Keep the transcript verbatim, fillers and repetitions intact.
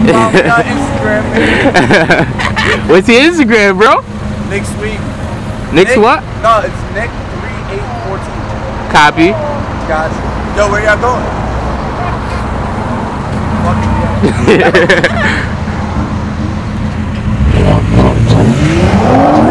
Follow me on Instagram. What's your Instagram, bro? Next week. Nick's Nick, what? No, it's Nick three eight fourteen. Copy. Gotcha. Yo, where y'all going? Fucking yeah.